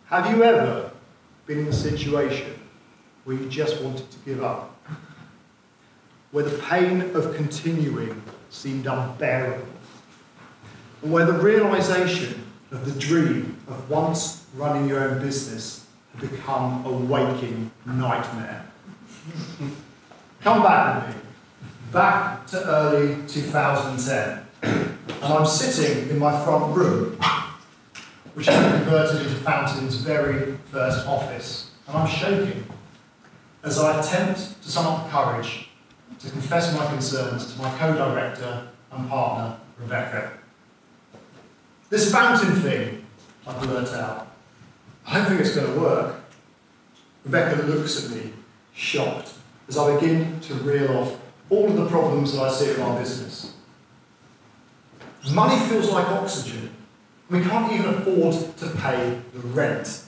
Have you ever been in a situation where you just wanted to give up? Where the pain of continuing seemed unbearable? And where the realisation of the dream of once running your own business had become a waking nightmare? Come back with me, back to early 2010, and I'm sitting in my front room, which I converted into Fountain's very first office, and I'm shaking as I attempt to summon up courage to confess my concerns to my co-director and partner, Rebecca. This fountain thing, I blurt out. I don't think it's going to work. Rebecca looks at me, shocked, as I begin to reel off all of the problems that I see in our business. Money feels like oxygen. We can't even afford to pay the rent.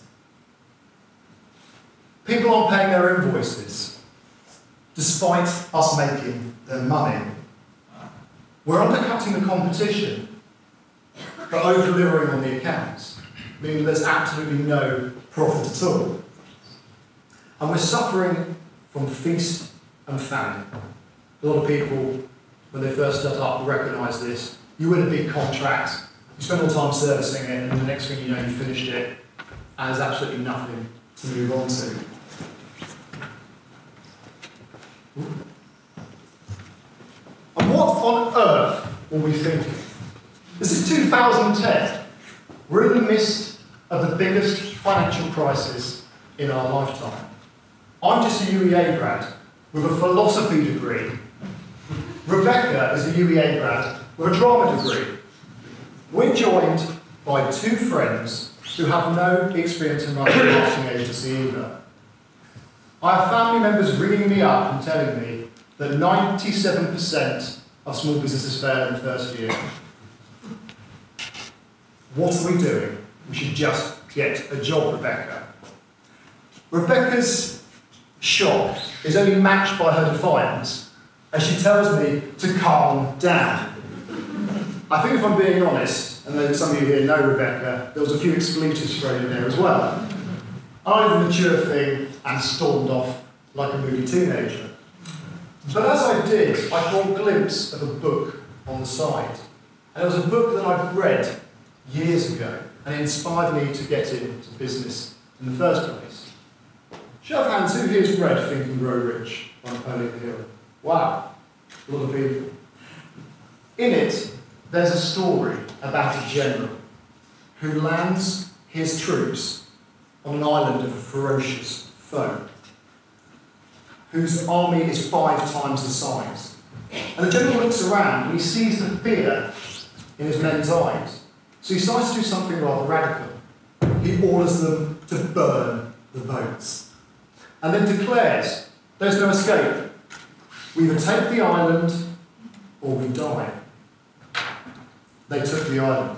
People aren't paying their invoices, despite us making their money. We're undercutting the competition, but over-delivering on the accounts, meaning there's absolutely no profit at all. And we're suffering from feast and famine. A lot of people, when they first start up, will recognise this. You win a big contract, you spend all the time servicing it, and the next thing you know, you finished it, and there's absolutely nothing to move on to. And what on earth were we thinking? This is 2010. We're in the midst of the biggest financial crisis in our lifetime. I'm just a UEA grad with a philosophy degree. Rebecca is a UEA grad with a drama degree. We're joined by two friends who have no experience in running a marketing agency either. I have family members ringing me up and telling me that 97% of small businesses fail in the first year. What are we doing? We should just get a job, Rebecca. Rebecca's shock is only matched by her defiance as she tells me to calm down. I think if I'm being honest, and then some of you here know Rebecca, there was a few expletives thrown in there as well. I did the mature thing and stormed off like a moody teenager. But as I did, I caught a glimpse of a book on the side. And it was a book that I'd read years ago, and it inspired me to get into business in the first place. Show of hands, who here's read Think and Grow Rich by Napoleon Hill? Wow, a lot of people. In it, there's a story about a general who lands his troops on an island of a ferocious foe, whose army is 5 times the size. And the general looks around and he sees the fear in his men's eyes. So he decides to do something rather radical. He orders them to burn the boats, and then declares, there's no escape. We either take the island or we die. They took the island.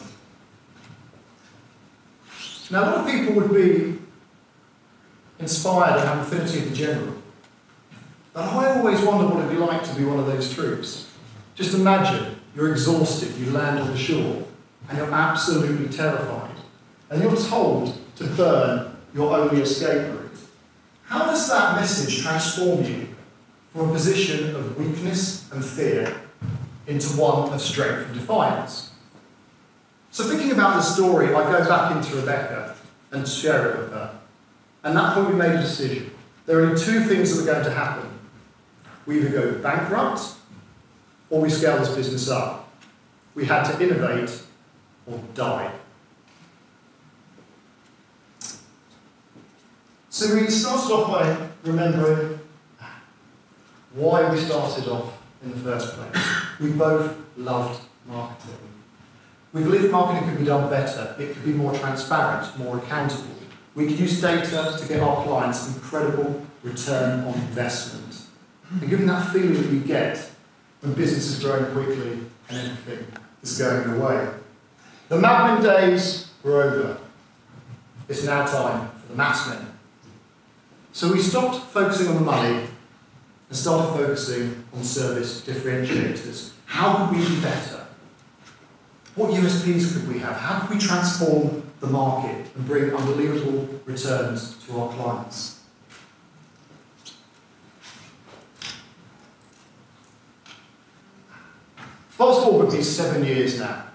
Now, a lot of people would be inspired and have affinity with the general. But I always wondered what it'd be like to be one of those troops. Just imagine you're exhausted, you land on the shore, and you're absolutely terrified. And you're told to burn your only escape route. How does that message transform you from a position of weakness and fear into one of strength and defiance? So thinking about the story, I go back into Rebecca and share it with her. And at that point we made a decision. There are only 2 things that are going to happen. We either go bankrupt or we scale this business up. We had to innovate or die. So we started off by remembering why we started off in the first place. We both loved marketing. We believed marketing could be done better. It could be more transparent, more accountable. We could use data to get our clients incredible return on investment. And given that feeling that we get when business is growing quickly and everything is going away. The Mad Men days were over. It's now time for the Maths Men. So we stopped focusing on the money and started focusing on service differentiators. How could we be better? What USPs could we have? How could we transform the market and bring unbelievable returns to our clients. Fast forward with me 7 years now.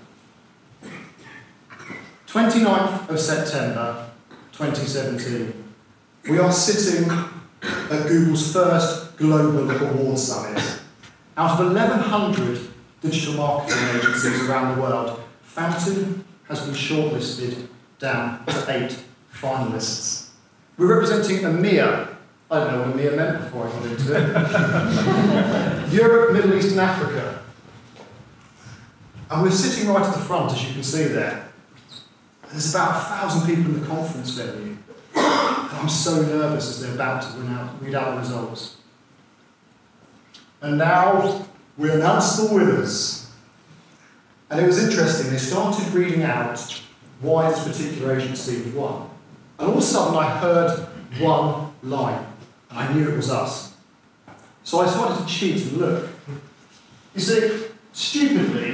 29th of September 2017, we are sitting at Google's first Global Awards Summit. Out of 1,100 digital marketing agencies around the world, Fountain has been shortlisted down to 8 finalists. We're representing EMEA. I don't know what EMEA meant before I got into it. Europe, Middle East and Africa. And we're sitting right at the front, as you can see there. There's about 1,000 people in the conference venue. And I'm so nervous as they're about to read out the results. And now we announce the winners. And it was interesting, they started reading out why this particular agency had won. And all of a sudden I heard one line, and I knew it was us. So I started to cheat and look. You see, stupidly,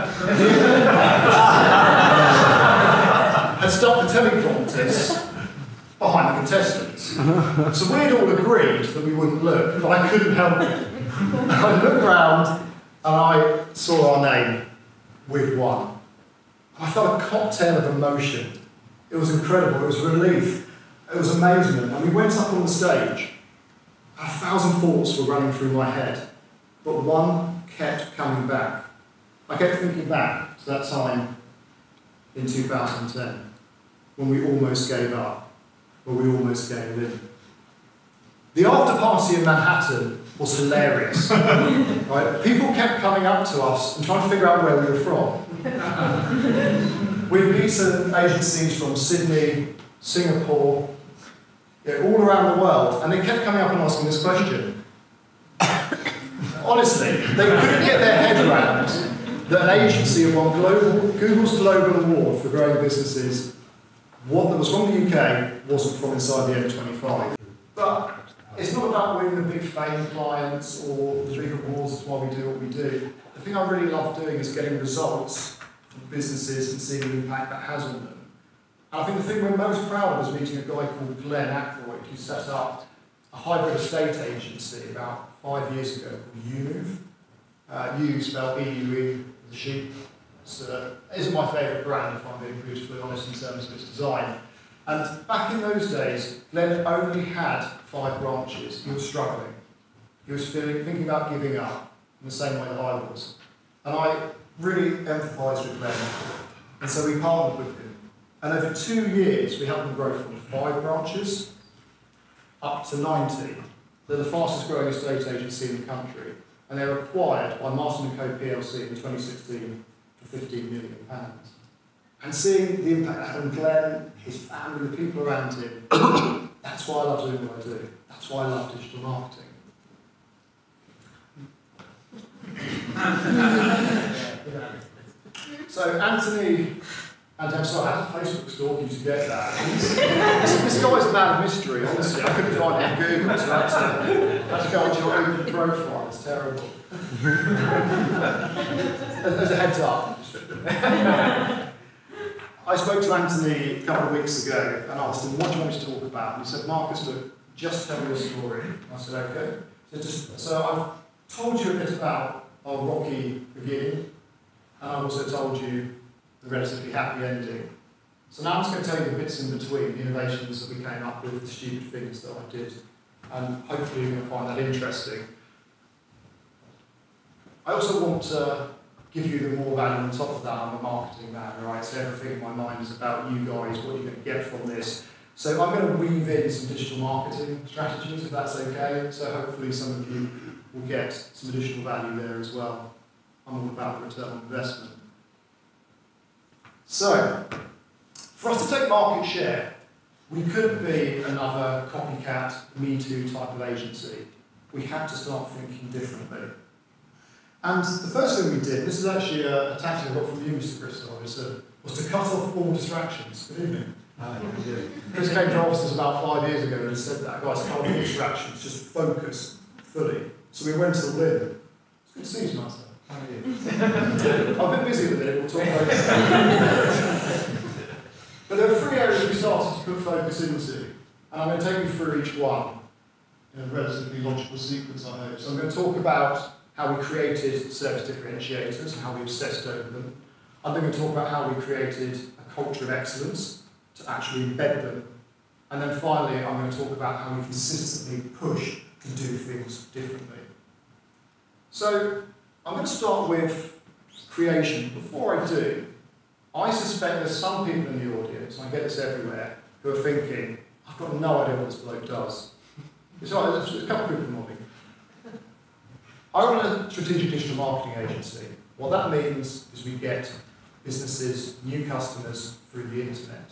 had stopped the teleprompters behind the contestants. So we'd all agreed that we wouldn't look, but I couldn't help it. I looked round and I saw our name with one. I felt a cocktail of emotion. It was incredible, it was relief, it was amazement. And we went up on the stage. 1,000 thoughts were running through my head, but one kept coming back. I kept thinking back to that time in 2010, when we almost gave up, when we almost gave in. The after party in Manhattan was hilarious. Right? People kept coming up to us and trying to figure out where we were from. We'd beaten agencies from Sydney, Singapore, all around the world, and they kept coming up and asking this question. Honestly, they couldn't get their head around that an agency had won Google's Global Award for growing businesses. What that was from the UK wasn't from inside the M25. But it's not about winning the big fame clients or the big awards, that's why we do what we do. The thing I really love doing is getting results from businesses and seeing the impact that has on them. And I think the thing we're most proud of is meeting a guy called Glenn Ackroyd, who set up a hybrid estate agency about 5 years ago called UMove. U spelled E-U-E, the sheep. It isn't my favourite brand, if I'm being brutally honest, in terms of its design. And back in those days, Glenn only had 5 branches. He was struggling. He was thinking about giving up in the same way that I was. And I really empathised with Glenn. And so we partnered with him. And over 2 years, we helped them grow from 5 branches up to 90. They're the fastest growing estate agency in the country. And they were acquired by Martin & Co plc in 2016 for £15 million. And seeing the impact that had on Glenn, his family, the people around him, that's why I love doing what I do. That's why I love digital marketing. So Anthony and Hemsley, I had a Facebook stalk you to get that. This guy's a man of mystery, honestly. I couldn't find it on Google, so I had to go onto your open profile. It's terrible. As a heads up. I spoke to Anthony a couple of weeks ago and asked him, what do you want me to talk about? And he said, Marcus, look, just tell me your story. And I said, okay. So I've told you a bit about our rocky beginning, and I've also told you the relatively happy ending. So now I'm just going to tell you the bits in between, the innovations that we came up with, the stupid things that I did, and hopefully you're going to find that interesting. I also want to give you the more value on top of that. I'm a marketing man, right? So everything in my mind is about you guys, what you're going to get from this. So I'm going to weave in some digital marketing strategies, if that's okay. So hopefully some of you will get some additional value there as well. I'm all about the return on investment. So, for us to take market share, we couldn't be another copycat, Me Too type of agency. We had to start thinking differently. And the first thing we did, this is actually a tactic I got from you, Mr. Crystal, was to cut off all distractions. Good evening. Chris came to our offices about 5 years ago and said that, guys, cut off all distractions, just focus fully. So we went to the limb. It's good to see you, Master. How are you? I've been busy with it, we'll talk about it. But there are 3 areas we started to put focus into, and I'm going to take you through each one in a relatively logical sequence, I hope. So I'm going to talk about how we created service differentiators and how we obsessed over them. I'm then going to talk about how we created a culture of excellence to actually embed them. And then finally, I'm going to talk about how we consistently push to do things differently. So I'm going to start with creation. Before I do, I suspect there's some people in the audience, and I get this everywhere, who are thinking, I've got no idea what this bloke does. It's all right, there's a couple of people nodding. I run a strategic digital marketing agency. What that means is we get businesses, new customers through the internet.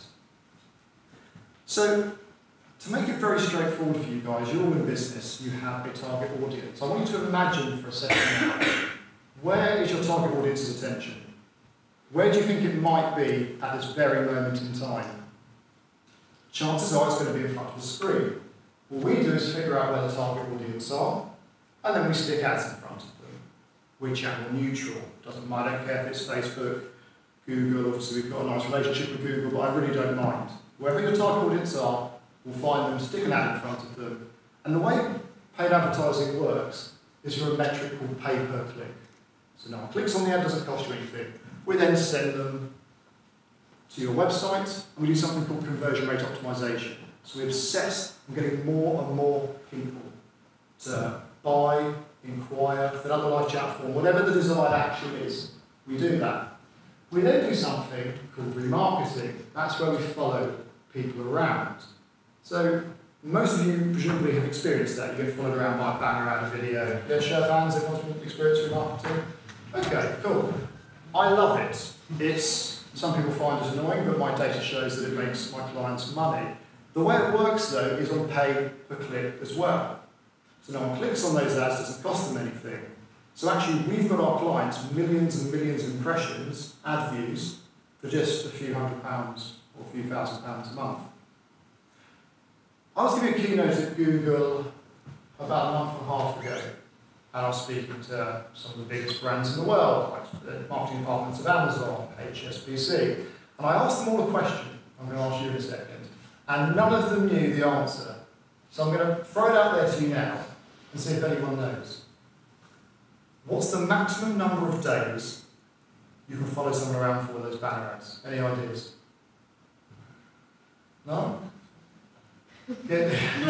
So, to make it very straightforward for you guys, you're all in business, you have a target audience. I want you to imagine for a second now, where is your target audience's attention? Where do you think it might be at this very moment in time? Chances are it's going to be in front of the screen. What we do is figure out where the target audience are, and then we stick ads in front of them. We're channel neutral. Doesn't matter, I don't care if it's Facebook, Google, obviously we've got a nice relationship with Google, but I really don't mind. Wherever your target audience are, we'll find them, stick an ad in front of them. And the way paid advertising works is through a metric called pay per click. So no one clicks on the ad, doesn't cost you anything. We then send them to your website, and we do something called conversion rate optimization. So we obsess on getting more and more people to buy, inquire, fill out the live chat form, whatever the desired action is, we do that. We then do something called remarketing. That's where we follow people around. So most of you presumably have experienced that. You get followed around by a banner ad, a video. Yeah, show of hands, everyone's experienced remarketing? Okay, cool. I love it. Some people find it annoying, but my data shows that it makes my clients money. The way it works, though, is on pay per click as well. So no one clicks on those ads, doesn't cost them anything. So actually, we've got our clients millions and millions of impressions, ad views, for just a few £100 or a few £1,000 a month. I was giving a keynote at Google about a month and a half ago, and I was speaking to some of the biggest brands in the world, like the marketing departments of Amazon, HSBC, and I asked them all a question. I'm going to ask you in a second. And none of them knew the answer. So I'm going to throw it out there to you now and see if anyone knows. What's the maximum number of days you can follow someone around for those banner ads? Any ideas? No? There's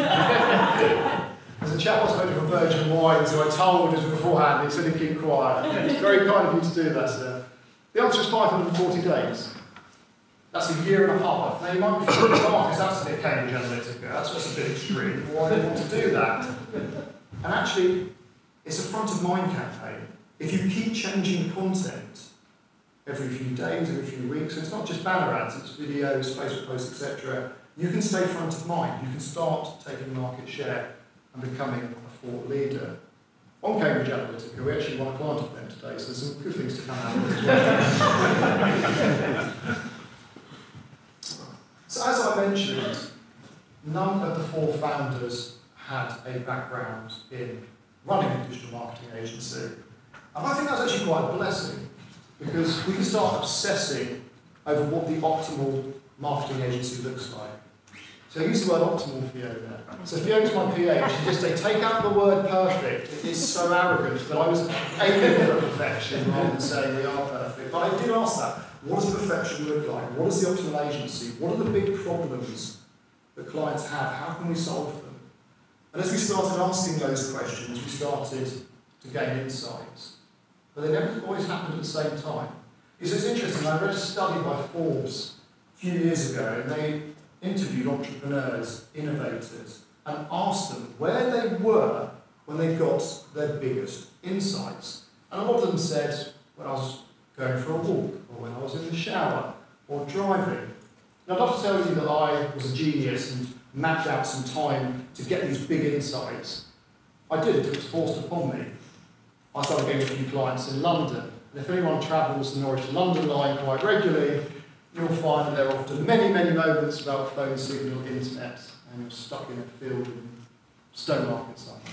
a chap I spoke to from Virgin Wines who I told us beforehand, he said he'd keep quiet. It's very kind of you to do that, sir. The answer is 540 days. That's a year and a half. Now you might be thinking, because that's a bit Cambridge Analytica, that's a bit extreme. Why do you want to do that? And actually, it's a front of mind campaign. If you keep changing content every few days, every few weeks, and it's not just banner ads, it's videos, Facebook posts, etc., you can stay front of mind. You can start taking market share and becoming a thought leader. On Cambridge Analytica, we actually won a client of them today, so there's some good things to come out of it as well. So as I mentioned, none of the 4 founders had a background in running a digital marketing agency. And I think that's actually quite a blessing, because we can start obsessing over what the optimal marketing agency looks like. So I use the word optimal for Fiona. So Fiona's my PA, she just said, take out the word perfect. It is so arrogant that I was aiming for perfection rather than saying we are perfect. But I did ask that. What does perfection look like? What is the optimal agency? What are the big problems that clients have? How can we solve them? And as we started asking those questions, we started to gain insights. But they never always happened at the same time. It's interesting, I read a study by Forbes a few years ago, and they interviewed entrepreneurs, innovators, and asked them where they were when they got their biggest insights. And a lot of them said, when I was going for a walk, or when I was in the shower, or driving. Now, I'd love to tell you that I was a genius and mapped out some time to get these big insights. I didn't, it was forced upon me. I started getting a few clients in London, and if anyone travels the Norwich to London line quite regularly, you'll find that there are often many, many moments without phone signal, internet, and you're stuck in a field in Stone Market somewhere.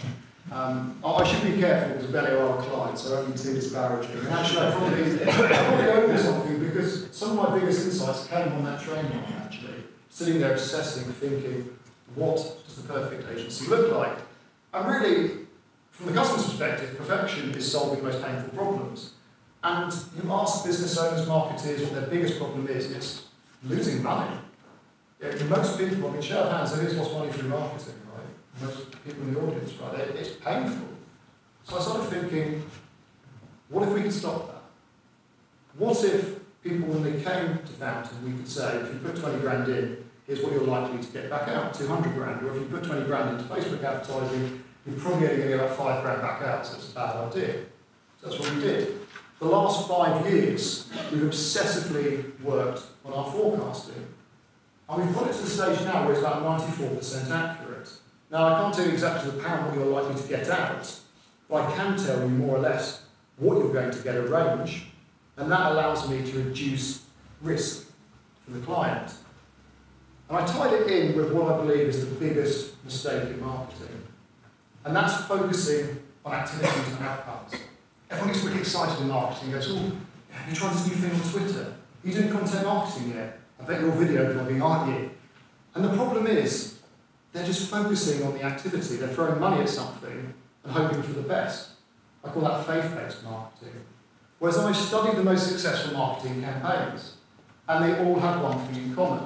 I should be careful because Belly are a client, so I don't mean too disparaging. And actually, I probably owe them something because some of my biggest insights came on that train line, actually. Sitting there obsessing, thinking, what does the perfect agency look like? And really, from the customer's perspective, perfection is solving the most painful problems. And you ask business owners, marketeers, what their biggest problem is, and it's losing money. Yeah, most people, I mean, show of hands, who's lost money through marketing, right? Most people in the audience, right? It's painful. So I started thinking, what if we could stop that? What if people, when they came to Fountain, we could say, if you put 20 grand in, here's what you're likely to get back out, 200 grand. Or if you put 20 grand into Facebook advertising, you're probably only going to get about 5 grand back out, so it's a bad idea. So that's what we did. The last 5 years, we've obsessively worked on our forecasting. And we've got it to the stage now where it's about 94% accurate. Now, I can't tell you exactly the pound what you're likely to get out, but I can tell you more or less what you're going to get a range, and that allows me to reduce risk for the client. And I tied it in with what I believe is the biggest mistake in marketing, and that's focusing on activities and outcomes. Everyone gets really excited in marketing and goes, oh, have you tried this new thing on Twitter? Are you doing content marketing yet? I bet you're video blogging, aren't you? And the problem is, they're just focusing on the activity. They're throwing money at something and hoping for the best. I call that faith-based marketing. Whereas I've studied the most successful marketing campaigns, and they all have one thing in common.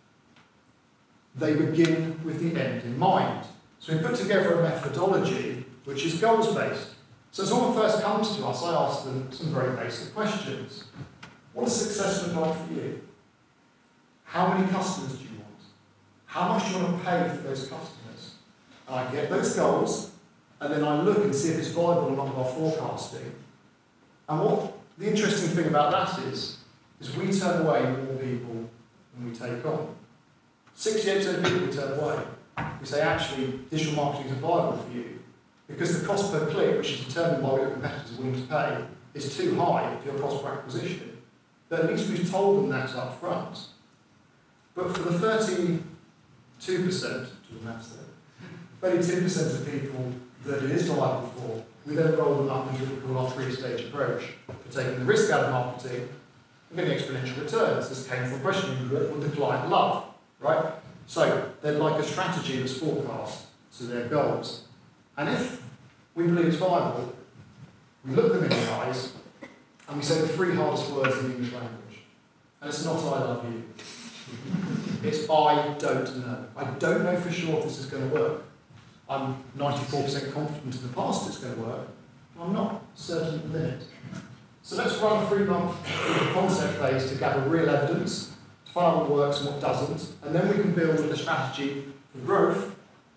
They begin with the end in mind. So we put together a methodology which is goals-based. So as someone first comes to us, I ask them some very basic questions. What does success look like for you? How many customers do you want? How much do you want to pay for those customers? And I get those goals, and then I look and see if it's viable along with our forecasting. And what the interesting thing about that is we turn away more people than we take on. 68% of people we turn away. We say, actually, digital marketing is viable for you because the cost per click, which is determined by what your competitors are willing to pay, is too high for your cost per acquisition. But at least we've told them that up front. But for the 32%, to the maths there, 32% of people that it is viable for, we then roll them up into what we call our 3-stage approach for taking the risk out of marketing and getting exponential returns. This came from questioning what would the client love, right? So they'd like a strategy that's forecast to their goals. And if we believe it's viable, we look them in the eyes and we say the 3 hardest words in the English language. And it's not I love you. It's I don't know. I don't know for sure if this is going to work. I'm 94% confident in the past it's going to work. But I'm not certain at the minute. So let's run a 3-month concept phase to gather real evidence, to find out what works and what doesn't, and then we can build a strategy for growth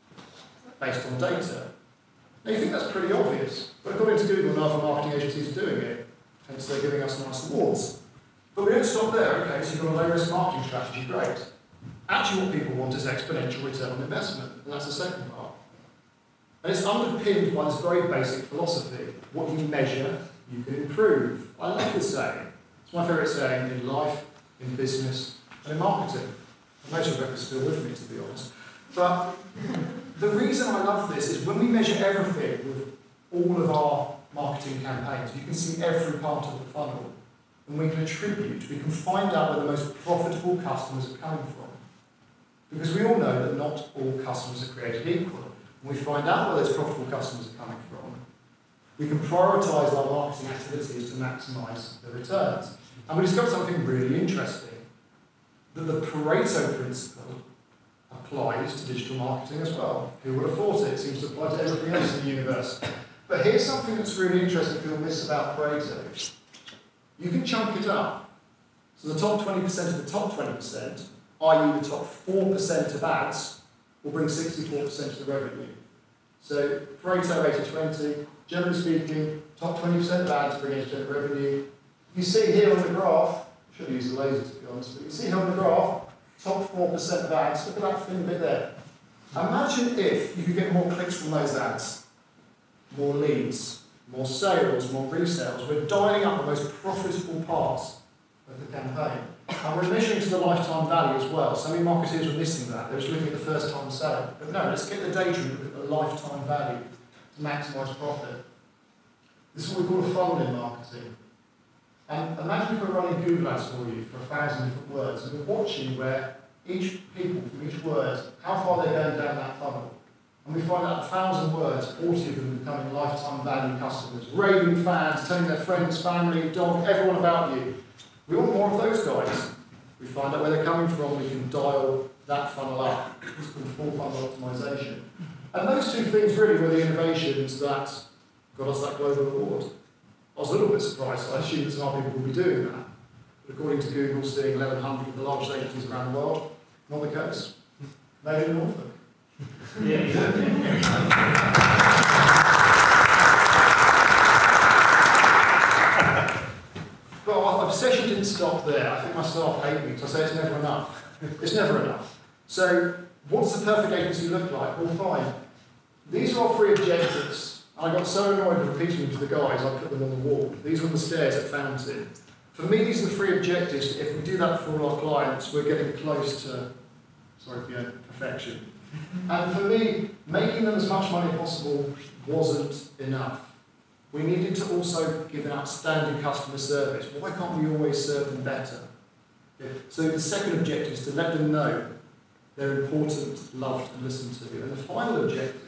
based on data. Now you think that's pretty obvious, but according to Google, no other marketing agencies are doing it, hence they're giving us nice awards. But we don't stop there, okay, so you've got a low-risk marketing strategy, great. Actually what people want is exponential return on investment, and that's the second part. And it's underpinned by this very basic philosophy. What you measure, you can improve. I love this saying. It's my favourite saying in life, in business, and in marketing. And most of Rebecca's still with me, to be honest. But the reason I love this is when we measure everything with all of our marketing campaigns, you can see every part of the funnel. And we can attribute, we can find out where the most profitable customers are coming from. Because we all know that not all customers are created equal. When we find out where those profitable customers are coming from, we can prioritise our marketing activities to maximise the returns. And we discovered something really interesting, that the Pareto principle applies to digital marketing as well. Who would have thought it? It seems to apply to everything else in the universe. But here's something that's really interesting people miss about Pareto. You can chunk it up. So the top 20% of the top 20%, i.e. the top 4% of ads, will bring 64% of the revenue. So Pareto 80-20, generally speaking, top 20% of ads bring 80% of revenue. You see here on the graph, I should have used the laser to be honest, but you see here on the graph, top 4% of ads, look at that thin bit there. Imagine if you could get more clicks from those ads, more leads, more sales, more resales. We're dialing up the most profitable parts of the campaign. And we're measuring to the lifetime value as well. So many marketers are missing that. They're just looking at the first time sale. But no, let's get the data and look at the lifetime value to maximise profit. This is what we call a funnel in marketing. And imagine if we're running Google Ads for you for 1,000 different words, and we're watching where each people from each word, how far they're going down that funnel. And we find out 1,000 words, 40 of them becoming lifetime value customers, raving fans, telling their friends, family, dog, everyone about you. We want more of those guys. We find out where they're coming from, we can dial that funnel up. It's called full funnel optimization. And those two things really were the innovations that got us that global award. I was a little bit surprised. I assumed that some other people would be doing that. But according to Google, seeing 1,100 of the largest agencies around the world, not the case. Made in Norfolk. But our obsession didn't stop there. I think my staff hate me because I say it's never enough. It's never enough. So, what does the perfect agency look like? Well, fine. These are our 3 objectives. I got so annoyed with repeating them to the guys, I put them on the wall. These were the stairs at Fountain. For me, these are the 3 objectives. If we do that for all our clients, we're getting close to, perfection. And for me, making them as much money as possible wasn't enough. We needed to also give an outstanding customer service. Why can't we always serve them better? So the second objective is to let them know they're important, loved and listened to. And the final objective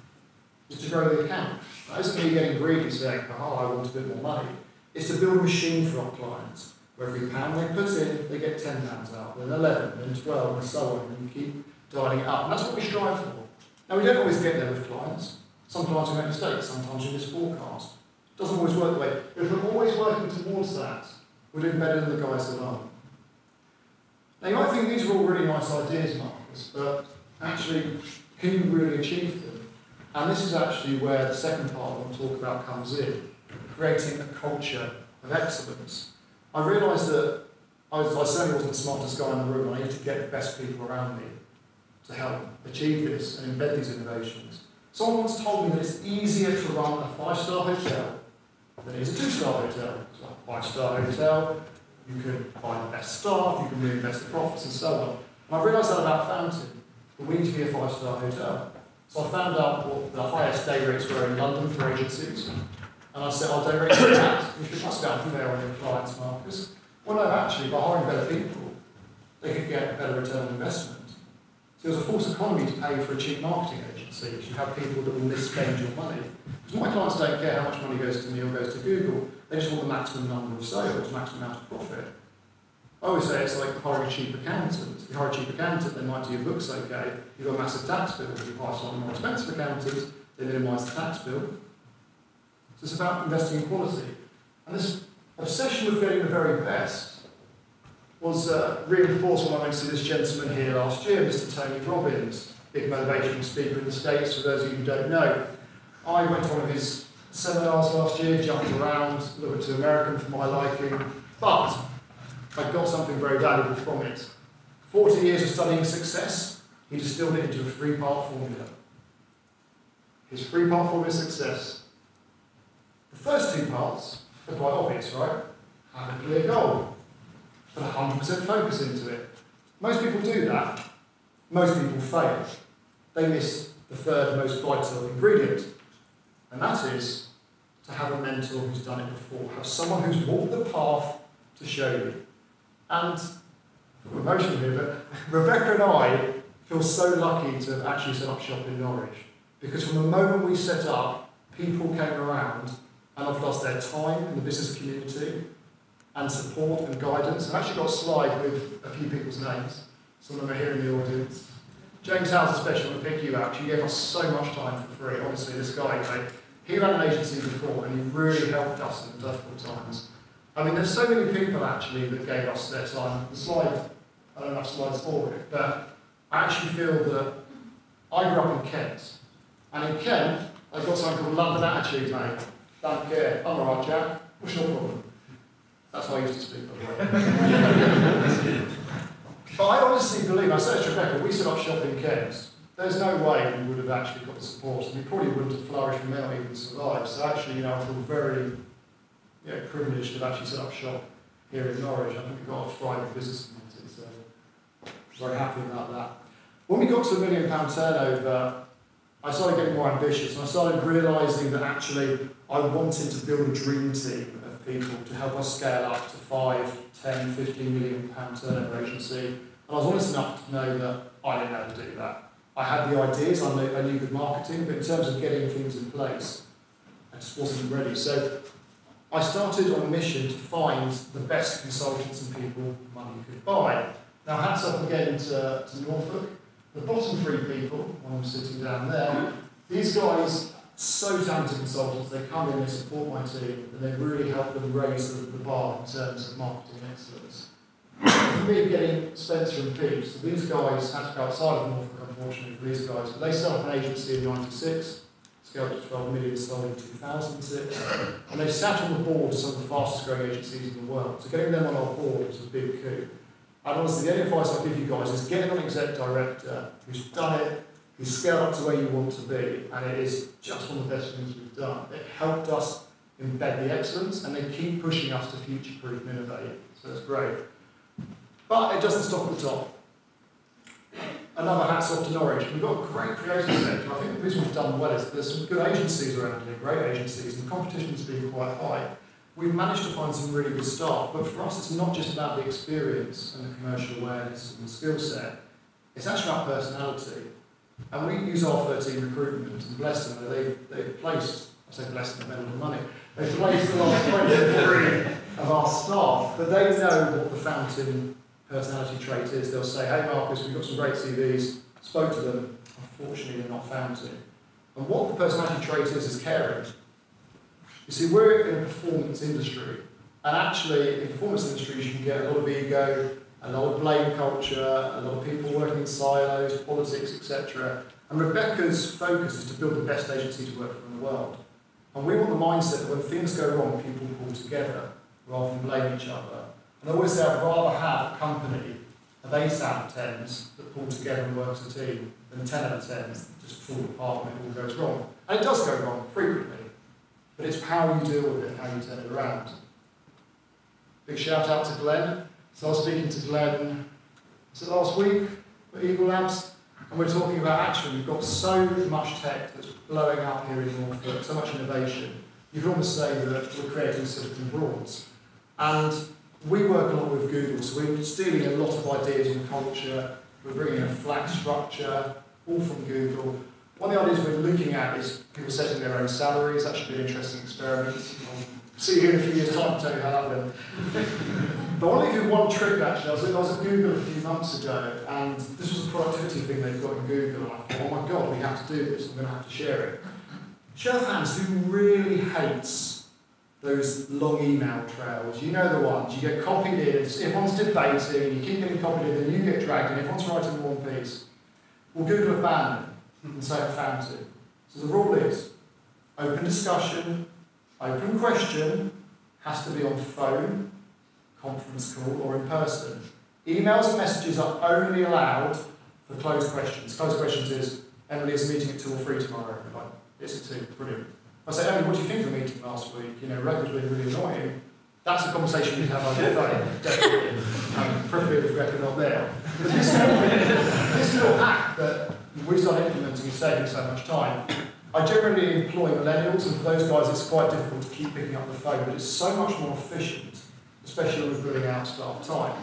is to grow the account. That isn't me getting greedy saying, oh, I want a bit more money. It's to build a machine for our clients. Where every pound they put in, they get £10 out, then 11, then 12, and so on, and you keep dialing it up. And that's what we strive for. Now, we don't always get there with clients. Some clients we make mistakes, sometimes we miss forecast. It doesn't always work the way. But if we're always working towards that, we're doing better than the guys that aren't. Now, you might think these are all really nice ideas, Marcus, but actually, can you really achieve them? And this is actually where the second part I want to talk about comes in, creating a culture of excellence. I realised that I certainly wasn't the smartest guy in the room. I needed to get the best people around me to help achieve this and embed these innovations. Someone once told me that it's easier to run a 5-star hotel than it is a 2-star hotel. So a 5-star hotel, you can buy the best staff, you can reinvest the profits and so on. And I realised that about Fountain, but we need to be a 5-star hotel. So I found out what the highest day rates were in London for agencies, and I said, I'll day rate that. You must be unfair on your clients, Marcus. Well, no, actually, by hiring better people, they could get a better return on investment. So there's a false economy to pay for a cheap marketing agency. You have people that will misspend your money. Because my clients don't care how much money goes to me or goes to Google. They just want the maximum number of sales, maximum amount of profit. I always say it's like hiring a cheap accountant. If you hire a cheap accountant, they might do your books okay. You've got a massive tax bill. If you hire a slightly more expensive accountant, they minimise the tax bill. So it's about investing in quality. And this obsession with getting the very best was reinforced when I went to see this gentleman here last year, Mr. Tony Robbins, big motivational speaker in the States, for those of you who don't know. I went to one of his seminars last year, jumped around, a little bit too American for my liking, but I got something very valuable from it. 40 years of studying success, he distilled it into a 3-part formula. His 3-part formula of success. The first 2 parts are quite obvious, right? Have a clear goal. Put 100% focus into it. Most people do that. Most people fail. They miss the third most vital ingredient. And that is to have a mentor who's done it before. Have someone who's walked the path to show you. And, I'm emotional here, but Rebecca and I feel so lucky to have actually set up shop in Norwich. Because from the moment we set up, people came around and offered us their time in the business community and support and guidance. I've actually got a slide with a few people's names. Some of them are here in the audience. James House especially, I'm going to pick you out. You gave us so much time for free. Honestly, this guy, he ran an agency before and he really helped us in difficult times. I mean, there's so many people actually that gave us their time. The slide, I don't have slides for it, but I actually feel that I grew up in Kent. And in Kent, I've got something called London attitude, mate. Don't care. I'm alright, Jack. What's your problem? That's how I used to speak, by the way. But I honestly believe, I said to Rebecca, we set up shop in Kent. There's no way we would have actually got the support, and we probably wouldn't have flourished and may not even survived. So actually, I feel very privileged to have actually set up shop here in Norwich. I think we've got a thriving business community, so very happy about that. When we got to £1 million turnover, I started getting more ambitious, and I started realising that actually I wanted to build a dream team of people to help us scale up to 5, 10, 15 million pound turnover agency. And I was honest enough to know that I didn't know how to do that. I had the ideas, I knew good marketing, but in terms of getting things in place, I just wasn't ready. So I started on a mission to find the best consultants and people money could buy. Now, hats off again to Norfolk. The bottom 3 people, one I'm sitting down there, these guys, so talented consultants, they come in, they support my team, and they really help them raise the bar in terms of marketing excellence. For me, getting Spencer and Pete, so these guys had to go outside of Norfolk, unfortunately, for these guys, but they set up an agency in '96, scaled to 12 million, sold in 2006, and they sat on the board of some of the fastest growing agencies in the world. So getting them on our board was a big coup. And honestly, the only advice I give you guys is get an exec director who's done it, who's scaled up to where you want to be, and it is just one of the best things we've done. It helped us embed the excellence, and they keep pushing us to future-proof and innovate. So that's great. But it doesn't stop at the top. Another hats off to Norwich. We've got a great creative sector. I think the reason we've done well is there's some good agencies around here, great agencies, and the competition's been quite high. We've managed to find some really good staff, but for us it's not just about the experience and the commercial awareness and the skill set, it's actually about personality. And we use our 13 recruitment, and bless them, they've placed, I say bless them, they've made all the money, they've placed the last 23 of our staff, but they know what the fountain personality trait is. They'll say, hey Marcus, we've got some great CVs, spoke to them, unfortunately they're not fountain. And what the personality trait is caring. You see, we're in a performance industry, and actually in performance industries you can get a lot of ego, a lot of blame culture, a lot of people working in silos, politics, etc. And Rebecca's focus is to build the best agency to work for in the world. And we want the mindset that when things go wrong, people pull together rather than blame each other. And I always say I'd rather have a company of 8 out of 10s that pull together and work as a team than 10 out of 10s that just fall apart when it all goes wrong. And it does go wrong frequently, but it's how you deal with it and how you turn it around. Big shout out to Glenn. So I was speaking to Glenn, was it last week at Eagle Labs? And we're talking about actually we've got so much tech that's blowing up here in Norfolk, so much innovation. You can almost say that we're creating silicon brawls. And we work a lot with Google, so we're stealing a lot of ideas on culture, we're bringing a flat structure, all from Google. One of the ideas we're looking at is people setting their own salaries. That should be an interesting experiment. I'll see you in a few years' time to tell you how that went. But I want to give you one trick actually. I was at Google a few months ago, and this was a productivity thing they've got in Google, and I thought, oh my god, we have to do this, I'm going to have to share it. Show of hands, who really hates those long email trails? You know the ones, you get copied in, everyone's debating, you keep getting copied in, then you get dragged in, everyone's writing one piece. Well, Google have banned them and say I found it. So the rule is, open discussion, open question, has to be on phone, conference call, or in person. Emails and messages are only allowed for closed questions. Closed questions is, Emily is meeting at 2 or 3 tomorrow. Like, it's at 2, brilliant. I say, Emily, what do you think of the meeting last week? You know, Rebecca's really, really annoying. That's a conversation you'd have on your phone, definitely. Preferably with Rebecca not there. But this little hack that we started implementing is saving so much time. I generally employ millennials, and for those guys it's quite difficult to keep picking up the phone, but it's so much more efficient, especially when we're putting out staff time.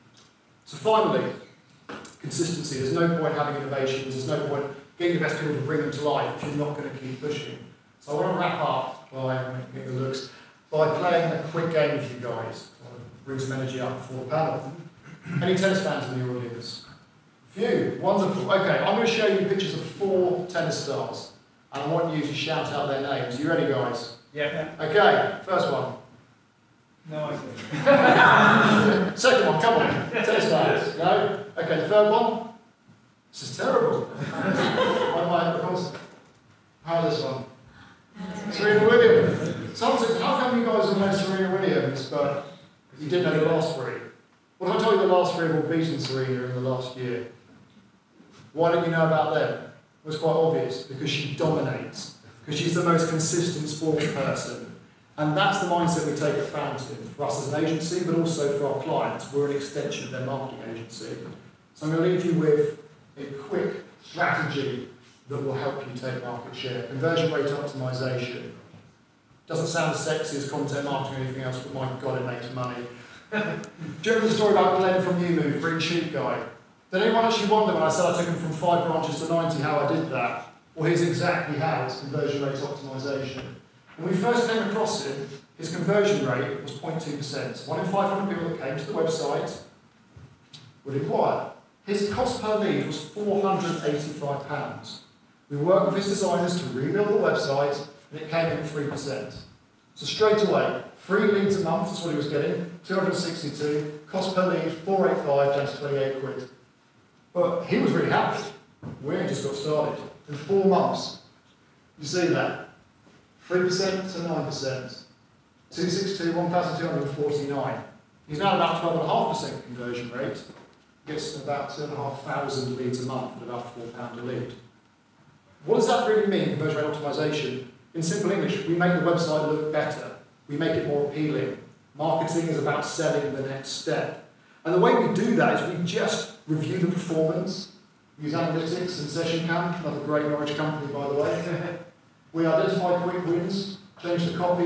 So finally, consistency. There's no point having innovations, there's no point getting the best people to bring them to life if you're not going to keep pushing. So I want to wrap up by making the looks by playing a quick game with you guys. I'll bring some energy up before the panel. Any tennis fans in the audience? Few, wonderful. Okay, I'm going to show you pictures of 4 tennis stars, and I want you to shout out their names. Are you ready, guys? Yeah. Okay, first one. No idea. Second one, come on. Tennis fans. No? Okay, the third one. This is terrible. How this one? Serena Williams. Someone said, how come you guys all know Serena Williams, but you didn't know the last 3? Well, if I told you the last 3 have all beaten Serena in the last year, why don't you know about them? It was quite obvious, because she dominates, because she's the most consistent sports person. And that's the mindset we take at Fountain, for us as an agency, but also for our clients. We're an extension of their marketing agency. So I'm going to leave you with a quick strategy that will help you take market share. Conversion rate optimization. Doesn't sound as sexy as content marketing or anything else, but my God, it makes money. Do you remember the story about Glenn from YouMove, green sheet guy? Did anyone actually wonder when I said I took him from 5 branches to 90 how I did that? Well, here's exactly how. It's conversion rate optimization. When we first came across him, his conversion rate was 0.2%. 1 in 500 people that came to the website would inquire. His cost per lead was £485. We worked with his designers to rebuild the website, and it came in at 3%. So straight away, 3 leads a month is what he was getting, 262, cost per lead, 485, down to 28 quid. But he was really happy. We only just got started. In 4 months, you see that? 3% to 9%. 262, 1,249. He's now about 12.5% conversion rate. Gets about 2,500 leads a month at about £4 a lead. What does that really mean, conversion rate optimization? In simple English, we make the website look better. We make it more appealing. Marketing is about selling the next step. And the way we do that is we just review the performance, use analytics and session cam, another great Norwich company, by the way. We identify quick wins, change the copy,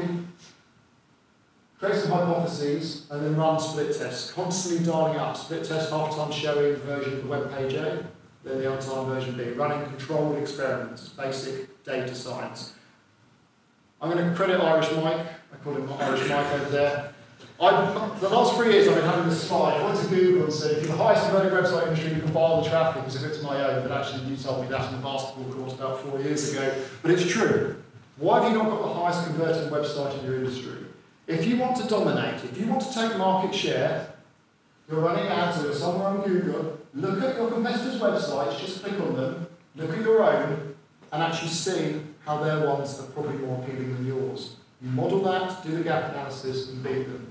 create some hypotheses, and then run split tests, constantly dialing up. Split test half the time showing version of the web page A, then the other time version B, running controlled experiments, basic data science. I'm going to credit Irish Mike, I call him Irish Mike over there. For the last 3 years I've been having this slide. I went to Google and said, if you're the highest converting website industry, you can buy all the traffic as if it's my own. But actually you told me that in the basketball course about 4 years ago. But it's true. Why have you not got the highest converting website in your industry? If you want to dominate, if you want to take market share, you're running ads or somewhere on Google, look at your competitors' websites, just click on them, look at your own, and actually see how their ones are probably more appealing than yours. You model that, do the gap analysis, and beat them.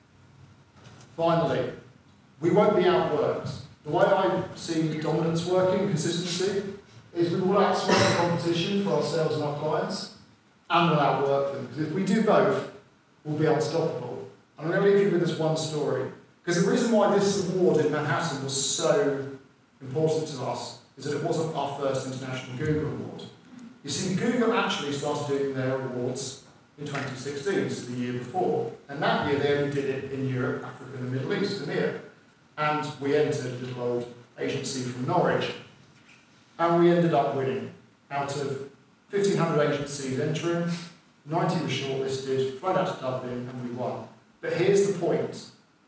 Finally, we won't be outworked. The way I see dominance working, consistency, is we will outsmart the competition for ourselves and our clients, and we'll outwork them. Because if we do both, we'll be unstoppable. And I'm going to leave you with this one story. Because the reason why this award in Manhattan was so important to us is that it wasn't our first International Google Award. You see, Google actually started doing their awards in 2016, so the year before. And that year they only did it in Europe, Africa and the Middle East, EMEA. And we entered a little old agency from Norwich. And we ended up winning. Out of 1,500 agencies entering, 90 were shortlisted, flown out to Dublin, and we won. But here's the point.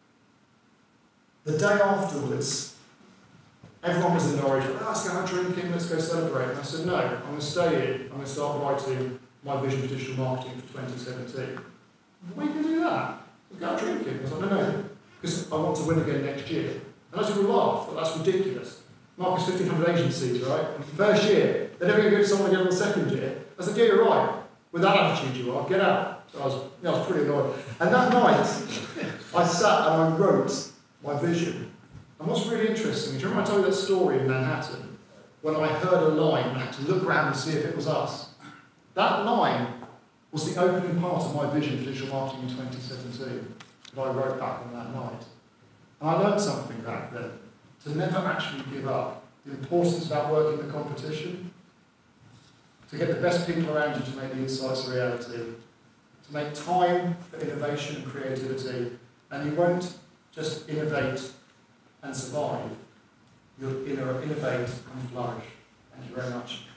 The day afterwards, everyone was in Norwich, let's go out drinking, let's go celebrate. And I said, no, I'm going to stay here. I'm going to start writing my vision for digital marketing for 2017. Why are you going to do that? We'll go out drinking. I was like, no, because I want to win again next year. And those people laughed, but that's ridiculous. Market's 1,500 agencies, right? And first year, they're never going to get someone again on the second year. I said, yeah, you're right. With that attitude you are, get out. So I was pretty annoyed. And that night, I sat and I wrote my vision. And what's really interesting, do you remember I told you that story in Manhattan, when I heard a line and I had to look around and see if it was us? That line was the opening part of my vision for digital marketing in 2017 that I wrote back on that night. And I learned something back then, to never actually give up. The importance about working the competition, to get the best people around you to make the insights a reality, to make time for innovation and creativity, and you won't just innovate and survive, you'll innovate and flourish. Thank you very much.